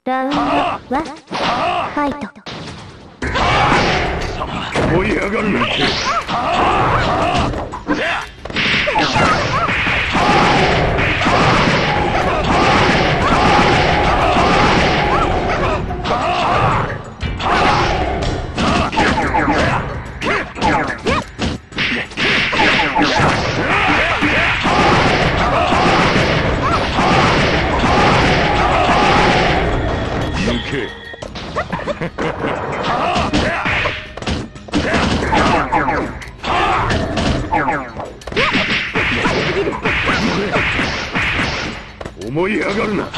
ラウンド1ファイト。 追い上がるな。思い上がるな。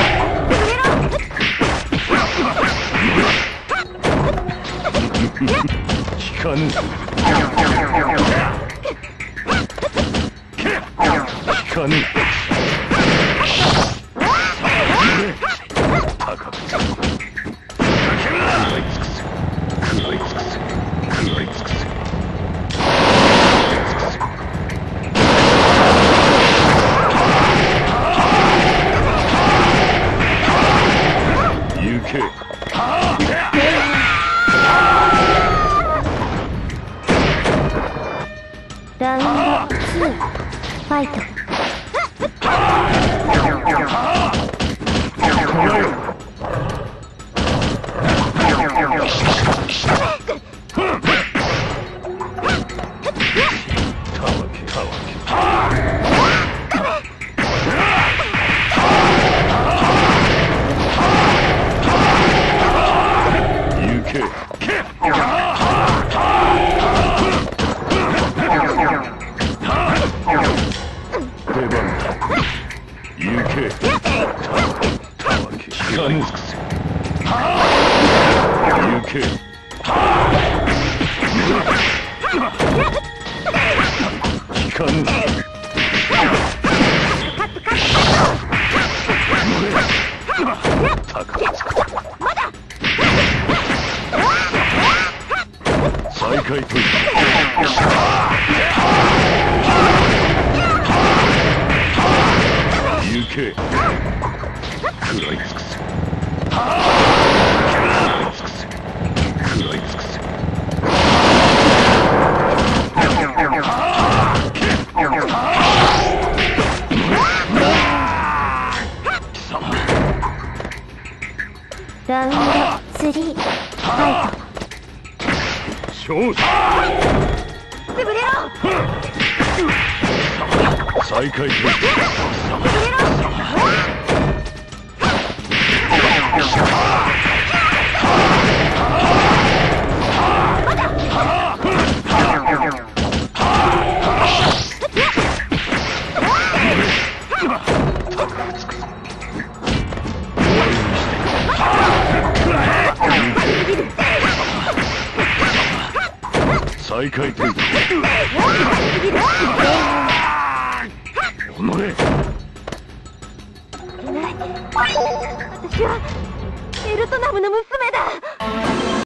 聞かぬ。聞かぬ。高く食らい尽くせ。食らい尽くせ。食らい尽くせ。行け。 ラウンド2ファイト。再開と行け。食らい尽くせ。食らい尽くせ。 ラウンド3ファイト。 勝者。 潰れろ。 再開と潰れろ。 再開とおのれ。 私はエルトナムの娘だ。